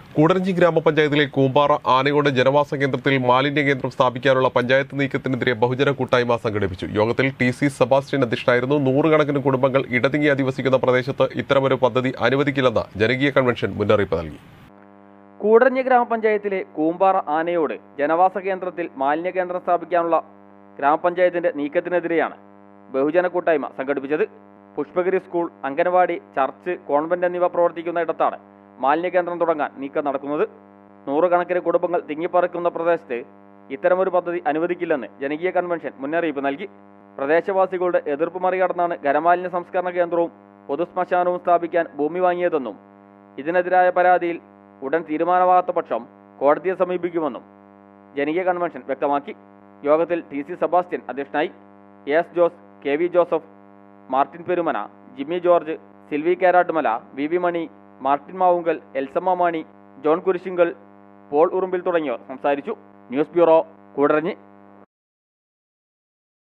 കൂടരഞ്ഞി ഗ്രാമപഞ്ചായത്തിലെ കൂമ്പാറ ആനയോട് ജനവാസ കേന്ദ്രത്തിൽ മാലിന്യ കേന്ദ്രം സ്ഥാപിക്കാനുള്ള പഞ്ചായത്ത് നീക്കത്തിനെതിരെ ബഹുജന കൂട്ടായ്മ സംഘടിപ്പിച്ചു. യോഗത്തിൽ ടി.സി. സെബാസ്റ്റ്യൻ അധ്യക്ഷനായിരുന്നു. നൂറുകണക്കിന് കുടുംബങ്ങൾ ഇടതിങ്ങി അധിവസിക്കുന്ന പ്രദേശത്ത് ഇത്തരമൊരു പദ്ധതി അനുവദിക്കില്ലെന്ന് ജനകീയ കൺവെൻഷൻ മുന്നറിയിപ്പ് നൽകി. കൂടരഞ്ഞി ഗ്രാമപഞ്ചായത്തിലെ കൂമ്പാറ ആനയോട് ജനവാസ കേന്ദ്രത്തിൽ മാലിന്യ കേന്ദ്രം സ്ഥാപിക്കാനുള്ള ഗ്രാമപഞ്ചായത്തിന്റെ നീക്കത്തിനെതിരെയാണ് ബഹുജന കൂട്ടായ്മ സംഘടിപ്പിച്ചത്. Pushpagiri school, anganwadi, church, convent എന്നിവ പ്രവർത്തിക്കുന്ന ഇടത്താണ് മാലിന്യ കേന്ദ്രം തുടങ്ങാൻ നീക്കം നടക്കുന്നത്. നൂറുകണക്കിന് കുടുംബങ്ങൾ തിങ്ങിപ്പറക്കുന്ന പ്രദേശത്ത് ഇത്തരമൊരു പദ്ധതി അനുവദിക്കില്ലെന്ന് ജനകീയ കൺവെൻഷൻ മുന്നറിയിപ്പ് നൽകി. പ്രദേശവാസികളുടെ എതിർപ്പ് മറികടന്നാണ് ഖരമാലിന്യ സംസ്കരണ കേന്ദ്രവും പൊതുശ്മശാനവും സ്ഥാപിക്കാൻ ഭൂമി വാങ്ങിയതെന്നും ഇതിനെതിരായ പരാതിയിൽ ഉടൻ തീരുമാനമാകാത്ത പക്ഷം കോടതിയെ സമീപിക്കുമെന്നും ജനകീയ കൺവെൻഷൻ വ്യക്തമാക്കി. യോഗത്തിൽ ടി.സി. സെബാസ്റ്റ്യൻ അധ്യക്ഷനായി. S. Jose, KV. Joseph, Martin Perumana, Jimmy George, Silvy Kerattumala, V Mani, Martin Mavunkal, Elsamma Mani, John Kurisingal, Paul Urumbil തുടങ്ങിയവർ സംസാരിച്ചു. News bureau, Koodaranji.